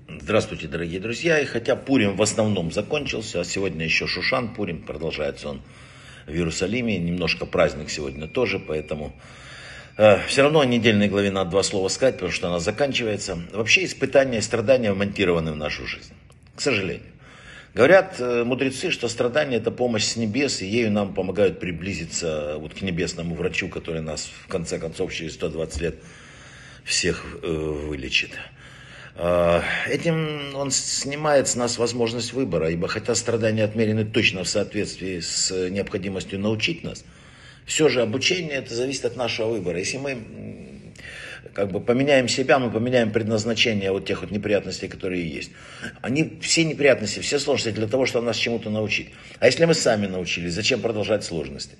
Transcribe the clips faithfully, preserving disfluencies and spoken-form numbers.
Здравствуйте, дорогие друзья. И хотя Пурим в основном закончился, а сегодня еще Шушан Пурим, продолжается он в Иерусалиме. Немножко праздник сегодня тоже, поэтому э, все равно о недельной главе надо два слова сказать, потому что она заканчивается. Вообще испытания и страдания вмонтированы в нашу жизнь, к сожалению. Говорят э, мудрецы, что страдание — это помощь с небес, и ею нам помогают приблизиться вот к небесному врачу, который нас в конце концов через сто двадцать лет всех э, вылечит. Этим он снимает с нас возможность выбора, ибо хотя страдания отмерены точно в соответствии с необходимостью научить нас, все же обучение это зависит от нашего выбора. Если мы как бы поменяем себя, мы поменяем предназначение вот тех вот неприятностей, которые есть. Они, все неприятности, все сложности для того, чтобы нас чему-то научить. А если мы сами научились, зачем продолжать сложности?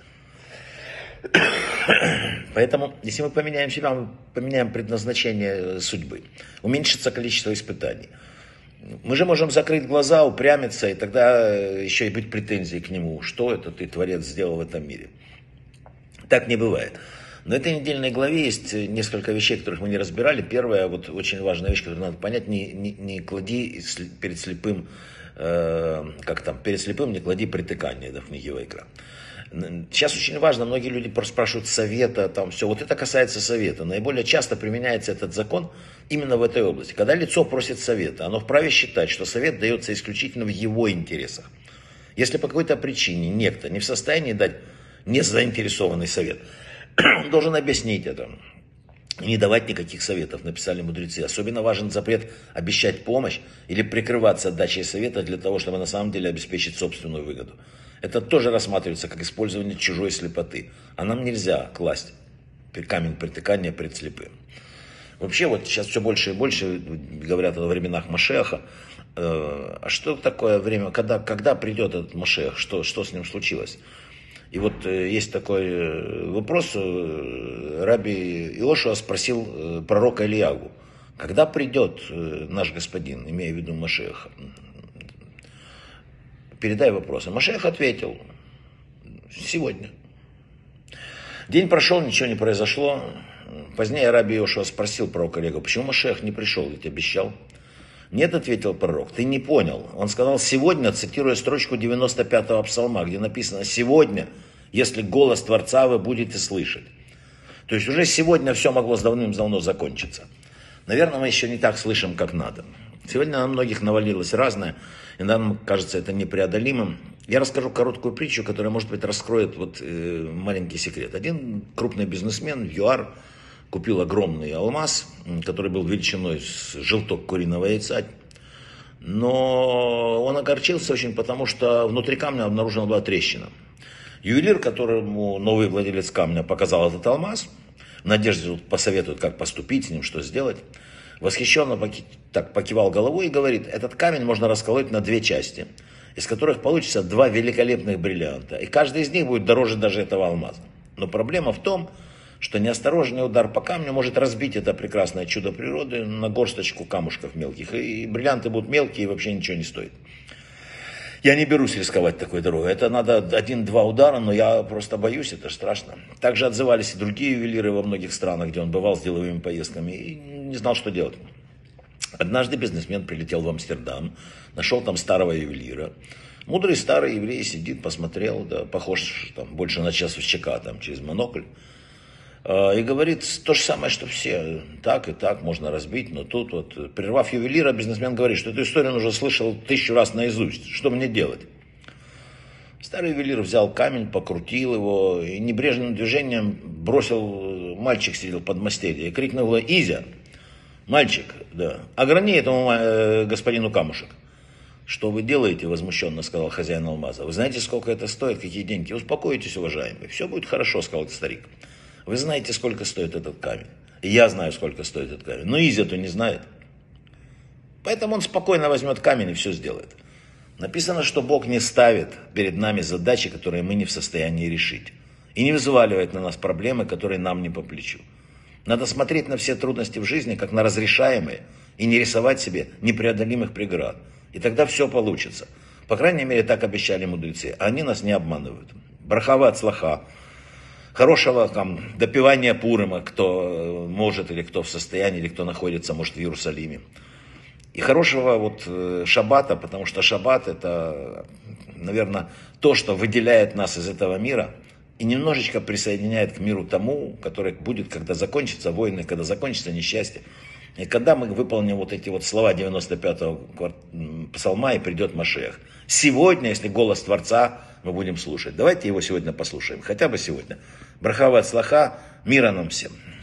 Поэтому, если мы поменяем себя, мы поменяем предназначение судьбы. Уменьшится количество испытаний. Мы же можем закрыть глаза, упрямиться, и тогда еще и быть претензией к нему. Что это ты, Творец, сделал в этом мире? Так не бывает. На этой недельной главе есть несколько вещей, которых мы не разбирали. Первая, вот очень важная вещь, которую надо понять, не, не, не клади перед слепым, э, как там, перед слепым не клади притыкание, да, в книге Вайкра. Сейчас очень важно, многие люди спрашивают совета, там все. Вот это касается совета. Наиболее часто применяется этот закон именно в этой области. Когда лицо просит совета, оно вправе считать, что совет дается исключительно в его интересах. Если по какой-то причине некто не в состоянии дать незаинтересованный совет, он должен объяснить это. Не давать никаких советов, написали мудрецы. Особенно важен запрет обещать помощь или прикрываться отдачей совета для того, чтобы на самом деле обеспечить собственную выгоду. Это тоже рассматривается как использование чужой слепоты. А нам нельзя класть камень притыкания пред слепым. Вообще вот сейчас все больше и больше говорят о временах Машеха. А что такое время, когда, когда придет этот Машех, что, что с ним случилось? И вот есть такой вопрос, раби Иошуа спросил пророка Ильягу, когда придет наш господин, имея в виду Машеха? Передай вопрос. Машех ответил, сегодня. День прошел, ничего не произошло. Позднее раби Иошуа спросил пророка Ильягу, почему Машех не пришел, ведь обещал? Нет, ответил пророк, ты не понял. Он сказал сегодня, цитируя строчку девяносто пятого псалма, где написано сегодня, если голос Творца вы будете слышать. То есть уже сегодня все могло давным-давно закончиться. Наверное, мы еще не так слышим, как надо. Сегодня на многих навалилось разное, и нам кажется это непреодолимым. Я расскажу короткую притчу, которая, может быть, раскроет вот, э, маленький секрет. Один крупный бизнесмен в ЮАР купил огромный алмаз, который был величиной с желток куриного яйца. Но он огорчился очень, потому что внутри камня обнаружена была трещина. Ювелир, которому новый владелец камня показал этот алмаз, в надежде посоветует, как поступить с ним, что сделать, восхищенно так покивал головой и говорит, этот камень можно расколоть на две части, из которых получится два великолепных бриллианта. И каждый из них будет дороже даже этого алмаза. Но проблема в том, что неосторожный удар по камню может разбить это прекрасное чудо природы на горсточку камушков мелких. И бриллианты будут мелкие и вообще ничего не стоят. Я не берусь рисковать такой дорогой. Это надо один-два удара, но я просто боюсь, это страшно. Также отзывались и другие ювелиры во многих странах, где он бывал с деловыми поездками и не знал, что делать. Однажды бизнесмен прилетел в Амстердам, нашел там старого ювелира. Мудрый старый еврей сидит, посмотрел, да, похож там, больше на часовщика там, через монокль. И говорит то же самое, что все. Так и так можно разбить, но тут вот, прервав ювелира, бизнесмен говорит, что эту историю он уже слышал тысячу раз наизусть. Что мне делать? Старый ювелир взял камень, покрутил его и небрежным движением бросил, мальчик сидел под подмастерье, и крикнул Изя, мальчик, да, ограни этому э, господину камушек. Что вы делаете, возмущенно сказал хозяин алмаза. Вы знаете, сколько это стоит, какие деньги? Успокойтесь, уважаемый, все будет хорошо, сказал старик. Вы знаете, сколько стоит этот камень. И я знаю, сколько стоит этот камень. Но Изя-то не знает. Поэтому он спокойно возьмет камень и все сделает. Написано, что Бог не ставит перед нами задачи, которые мы не в состоянии решить. И не взваливает на нас проблемы, которые нам не по плечу. Надо смотреть на все трудности в жизни, как на разрешаемые, и не рисовать себе непреодолимых преград. И тогда все получится. По крайней мере, так обещали мудрецы. А они нас не обманывают. Брахава от слаха. Хорошего там, допивания Пурима, кто может или кто в состоянии, или кто находится, может, в Иерусалиме. И хорошего вот э, шаббата, потому что шаббат это, наверное, то, что выделяет нас из этого мира и немножечко присоединяет к миру тому, который будет, когда закончатся войны, когда закончится несчастье. И когда мы выполним вот эти вот слова девяносто пятого псалма, и придет Машиах. Сегодня, если голос Творца, мы будем слушать. Давайте его сегодня послушаем, хотя бы сегодня. Браха ва ацлаха, мира нам всем.